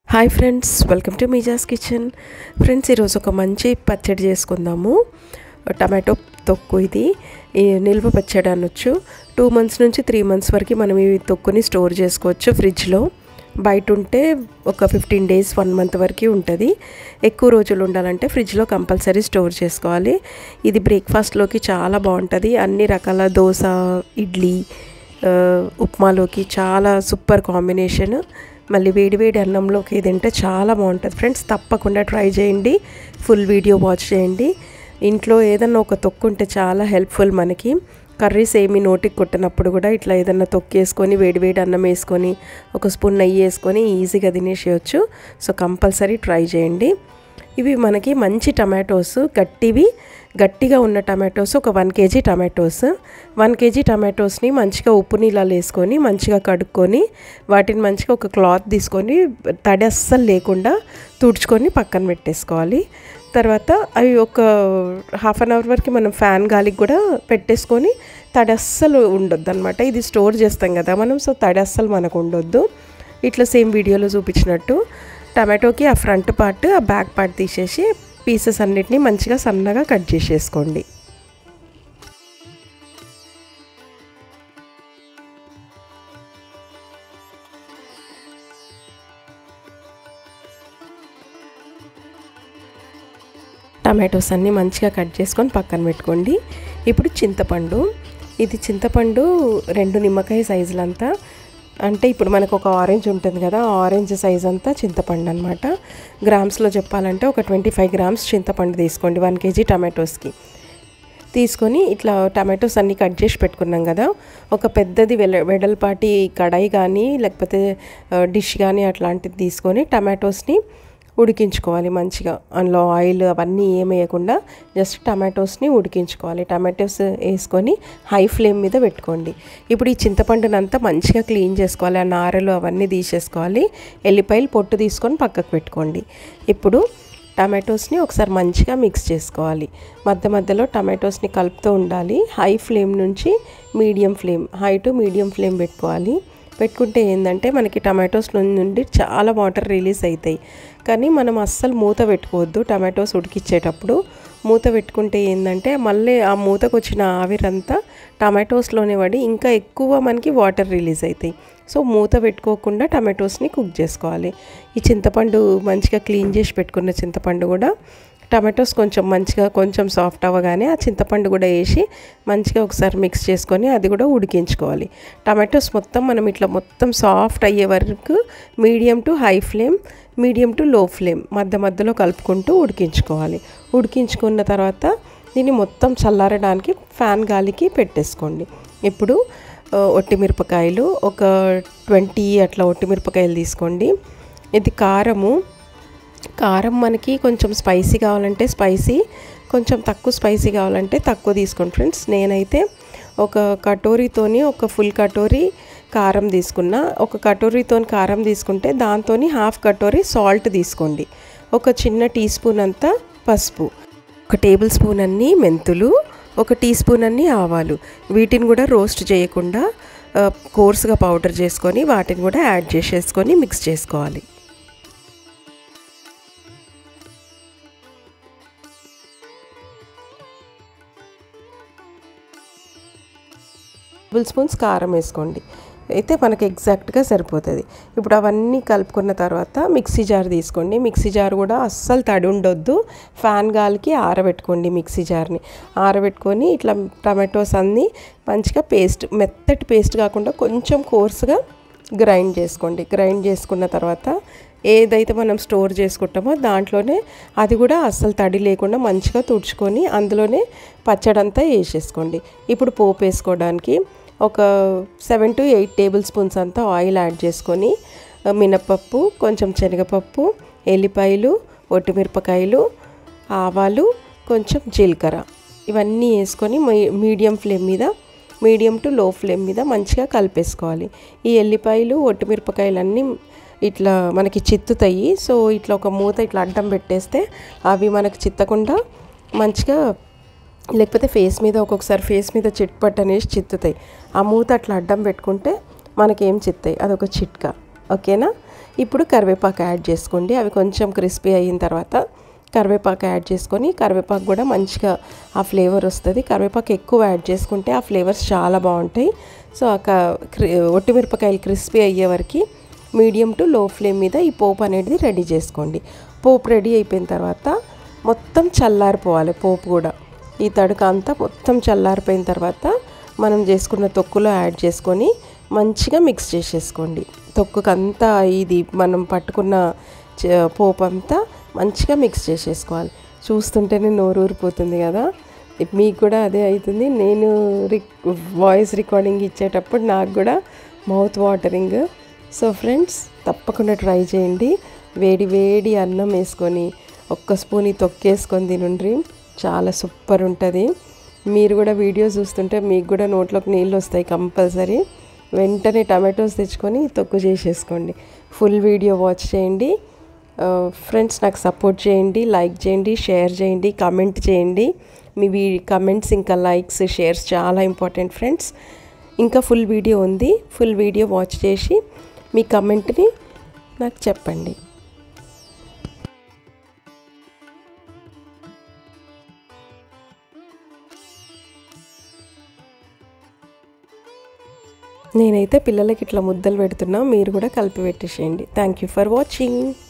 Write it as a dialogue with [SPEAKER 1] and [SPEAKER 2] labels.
[SPEAKER 1] Hi friends, welcome to మీజాస్ kitchen. Friends, ఈరోజు ఒక మంచి పచ్చడి చేసుకుందాము. టమాటో తొక్కు ఇది నిల్వ పచ్చడి అనొచ్చు. 2 months నుంచి 3 months వరకు మనం ఈ తొక్కుని స్టోర్ చేసుకోవచ్చు ఫ్రిడ్జ్లో. బయట ఉంటే ఒక 15 days 1 month వరకు ఉంటుంది. ఎక్కువ రోజులు ఉండాలంటే ఫ్రిడ్జ్లో కంపల్సరీ స్టోర్ చేసుకోవాలి. ఇది బ్రేక్ఫాస్ట్లోకి చాలా బాగుంటుంది. అన్ని రకాల దోశ, ఇడ్లీ, ఉప్మాలోకి చాలా సూపర్ కాంబినేషన్. మళ్ళీ వేడివేడి అన్నంలోకి తింటే చాలా బాగుంటుంది. ఫ్రెండ్స్, తప్పకుండా ట్రై చేయండి. ఫుల్ వీడియో వాచ్ చేయండి. ఇంట్లో ఏదన్నా ఒక తొక్కు ఉంటే చాలా హెల్ప్ఫుల్ మనకి. కర్రీస్ ఏమి నోటికి కొట్టినప్పుడు కూడా ఇట్లా ఏదన్నా తొక్కేసుకొని వేడివేడి అన్నం వేసుకొని ఒక స్పూన్ నెయ్యి వేసుకొని ఈజీగా తినేసేయచ్చు. సో కంపల్సరీ ట్రై చేయండి. ఇవి మనకి మంచి టమాటోస్, గట్టిగా ఉన్న టమాటోస్ ఒక 1 kg టమాటోస్. 1 kg టమాటోస్ని మంచిగా ఉప్పు నీళ్ళలో వేసుకొని మంచిగా కడుక్కొని వాటిని మంచిగా ఒక క్లాత్ తీసుకొని తడి అస్సలు లేకుండా తుడుచుకొని పక్కన పెట్టేసుకోవాలి. తర్వాత అవి ఒక 1/2 hour వరకు మనం ఫ్యాన్ గాలికి కూడా పెట్టేసుకొని తడి అస్సలు ఉండొద్దు అనమాట. ఇది స్టోర్ చేస్తాం కదా మనం, సో తడి అస్సలు మనకు ఉండొద్దు. ఇట్లా సేమ్ వీడియోలో చూపించినట్టు టమాటోకి ఆ ఫ్రంట్ పార్ట్, ఆ బ్యాక్ పార్ట్ తీసేసి పీసెస్ అన్నిటినీ మంచిగా సన్నగా కట్ చేసేసుకోండి. టమాటోస్ అన్నీ మంచిగా కట్ చేసుకొని పక్కన పెట్టుకోండి. ఇప్పుడు చింతపండు, ఇది చింతపండు 2 నిమ్మకాయ సైజులంతా, అంటే ఇప్పుడు మనకు ఒక ఆరెంజ్ ఉంటుంది కదా, ఆరెంజ్ సైజ్ అంతా చింతపండు అనమాట. గ్రామ్స్లో చెప్పాలంటే ఒక 25 grams చింతపండు తీసుకోండి 1 kg టమాటోస్కి. తీసుకొని ఇట్లా టమాటోస్ అన్నీ కట్ చేసి పెట్టుకున్నాం కదా, ఒక పెద్దది వెడల్పాటి కడాయి కానీ లేకపోతే డిష్ కానీ అట్లాంటిది తీసుకొని టమాటోస్ని ఉడికించుకోవాలి మంచిగా. అందులో ఆయిల్ అవన్నీ ఏమి వేయకుండా జస్ట్ టమాటోస్ని ఉడికించుకోవాలి. టమాటోస్ వేసుకొని హై ఫ్లేమ్ మీద పెట్టుకోండి. ఇప్పుడు ఈ చింతపండునంతా మంచిగా క్లీన్ చేసుకోవాలి. ఆ నారలు అవన్నీ తీసేసుకోవాలి. ఎల్లిపాయలు పొట్టు తీసుకొని పక్కకు పెట్టుకోండి. ఇప్పుడు టమాటోస్ని ఒకసారి మంచిగా మిక్స్ చేసుకోవాలి. మధ్యలో టమాటోస్ని కలుపుతూ ఉండాలి. హై ఫ్లేమ్ నుంచి హై టు మీడియం ఫ్లేమ్ పెట్టుకోవాలి. పెట్టుకుంటే ఏంటంటే మనకి టమాటోస్ నుండి చాలా వాటర్ రిలీజ్ అవుతాయి. కానీ మనం అస్సలు మూత పెట్టుకోవద్దు. టమాటోస్ ఉడికిచ్చేటప్పుడు మూత పెట్టుకుంటే ఏంటంటే మళ్ళీ ఆ మూతకు వచ్చిన ఆవిరంతా టమాటోస్లోనే పడి ఇంకా ఎక్కువ మనకి వాటర్ రిలీజ్ అవుతాయి. సో మూత పెట్టుకోకుండా టమాటోస్ని కుక్ చేసుకోవాలి. ఈ చింతపండు మంచిగా క్లీన్ చేసి పెట్టుకున్న చింతపండు కూడా టమాటోస్ కొంచెం సాఫ్ట్ అవ్వగానే ఆ చింతపండు కూడా వేసి మంచిగా ఒకసారి మిక్స్ చేసుకొని అది కూడా ఉడికించుకోవాలి. టమాటోస్ మనం ఇట్లా సాఫ్ట్ అయ్యే వరకు medium to high flame, medium to low flame మధ్యలో కలుపుకుంటూ ఉడికించుకోవాలి. ఉడికించుకున్న తర్వాత దీన్ని మొత్తం చల్లారడానికి ఫ్యాన్ గాలికి పెట్టేసుకోండి. ఇప్పుడు ఒట్టిమిరపకాయలు ఒక 20 అట్లా ఒట్టిమిరపకాయలు తీసుకోండి. ఇది కారం మనకి కొంచెం స్పైసీ కావాలంటే స్పైసీ, కొంచెం తక్కువ స్పైసీ కావాలంటే తక్కువ తీసుకోండి ఫ్రెండ్స్. నేనైతే ఒక కటోరీతోని ఒక ఫుల్ కటోరీ కారం తీసుకున్నా. ఒక కటోరీతో కారం తీసుకుంటే దాంతో 1/2 కటోరీ సాల్ట్ తీసుకోండి. ఒక చిన్న టీ స్పూన్ అంతా పసుపు, 1 టేబుల్ స్పూన్ అన్ని మెంతులు, 1 టీ స్పూన్ అన్ని ఆవాలు. వీటిని కూడా రోస్ట్ చేయకుండా కోర్స్గా పౌడర్ చేసుకొని వాటిని కూడా యాడ్ చేసేసుకొని మిక్స్ చేసుకోవాలి. టేబుల్ స్పూన్స్ కారం వేసుకోండి, అయితే మనకి ఎగ్జాక్ట్గా సరిపోతుంది. ఇప్పుడు అవన్నీ కలుపుకున్న తర్వాత మిక్సీ జార్ తీసుకోండి. మిక్సీ జార్ కూడా అస్సలు తడి ఉండొద్దు. ఫ్యాన్ గాలికి ఆరబెట్టుకోండి. మిక్సీ జార్ని ఆరబెట్టుకొని ఇట్లా టమాటోస్ అన్నీ మంచిగా మెత్తటి పేస్ట్ కాకుండా కొంచెం కోర్సుగా గ్రైండ్ చేసుకోండి. గ్రైండ్ చేసుకున్న తర్వాత ఏదైతే మనం స్టోర్ చేసుకుంటామో దాంట్లోనే అది కూడా అస్సలు తడి లేకుండా మంచిగా తుడుచుకొని అందులోనే పచ్చడంతా వేసేసుకోండి. ఇప్పుడు పోపు వేసుకోవడానికి ఒక 7 to 8 టేబుల్ స్పూన్స్ అంతా ఆయిల్ యాడ్ చేసుకొని మినపప్పు, కొంచెం శనగపప్పు, ఎల్లిపాయలు, ఒట్టిమిరపకాయలు, ఆవాలు, కొంచెం జీలకర్ర ఇవన్నీ వేసుకొని మీడియం టు లో ఫ్లేమ్ మీద మంచిగా కలిపేసుకోవాలి. ఈ ఎల్లిపాయలు, ఒట్టిమిరపకాయలన్నీ ఇట్లా మనకి చిత్తుతాయి. సో ఇట్లా ఒక మూత ఇట్లా అడ్డం పెట్టేస్తే అవి మనకు చిత్తకుండా మంచిగా, లేకపోతే ఒక్కొక్కసారి ఫేస్ మీద చిట్పట్ అనేసి చిత్తుతాయి. ఆ మూత అట్లా అడ్డం పెట్టుకుంటే మనకేం చిత్తాయి, అదొక చిట్కా. ఓకేనా? ఇప్పుడు కరివేపాకు యాడ్ చేసుకోండి. అవి కొంచెం క్రిస్పీ అయిన తర్వాత కరివేపాకు యాడ్ చేసుకొని, కరివేపాకు కూడా మంచిగా ఆ ఫ్లేవర్ వస్తుంది. కరివేపాకు ఎక్కువ యాడ్ చేసుకుంటే ఆ ఫ్లేవర్స్ చాలా బాగుంటాయి. సో ఒట్టిమిరపకాయలు క్రిస్పీ అయ్యే వరకు మీడియం టు లో ఫ్లేమ్ మీద ఈ పోపు అనేది రెడీ చేసుకోండి. పోపు రెడీ అయిపోయిన తర్వాత మొత్తం చల్లారిపోవాలి. పోపు కూడా ఈ తడక అంతా మొత్తం చల్లారిపోయిన తర్వాత మనం చేసుకున్న తొక్కులో యాడ్ చేసుకొని మంచిగా మిక్స్ చేసేసుకోండి. తొక్కుకంతా ఇది మనం పట్టుకున్న పోపు అంతా మంచిగా మిక్స్ చేసేసుకోవాలి. చూస్తుంటేనే నోరు ఊరిపోతుంది కదా, మీకు కూడా అదే అవుతుంది. నేను వాయిస్ రికార్డింగ్ ఇచ్చేటప్పుడు నాకు కూడా మౌత్ వాటరింగ్. సో ఫ్రెండ్స్, తప్పకుండా ట్రై చేయండి. వేడి వేడి అన్నం వేసుకొని ఒక్క స్పూన్ ఈ తొక్కేసుకొని తినండి, చాలా సూపర్ ఉంటుంది. మీరు కూడా వీడియో చూస్తుంటే మీకు కూడా నోట్లోకి నీళ్ళు వస్తాయి కంపల్సరీ. వెంటనే టమాటోస్ తెచ్చుకొని తొక్కు చేసేసుకోండి. ఫుల్ వీడియో వాచ్ చేయండి ఫ్రెండ్స్. నాకు సపోర్ట్ చేయండి, లైక్ చేయండి, షేర్ చేయండి, కామెంట్ చేయండి. మీ కమెంట్స్ ఇంకా లైక్స్ షేర్స్ చాలా ఇంపార్టెంట్ ఫ్రెండ్స్. ఇంకా ఫుల్ వీడియో ఉంది, ఫుల్ వీడియో వాచ్ చేసి మీ కమెంట్ని నాకు చెప్పండి. నేనైతే పిల్లలకి ఇట్లా ముద్దలు పెడుతున్నా, మీరు కూడా కలిపి పెట్టేసేయండి. Thank you for watching.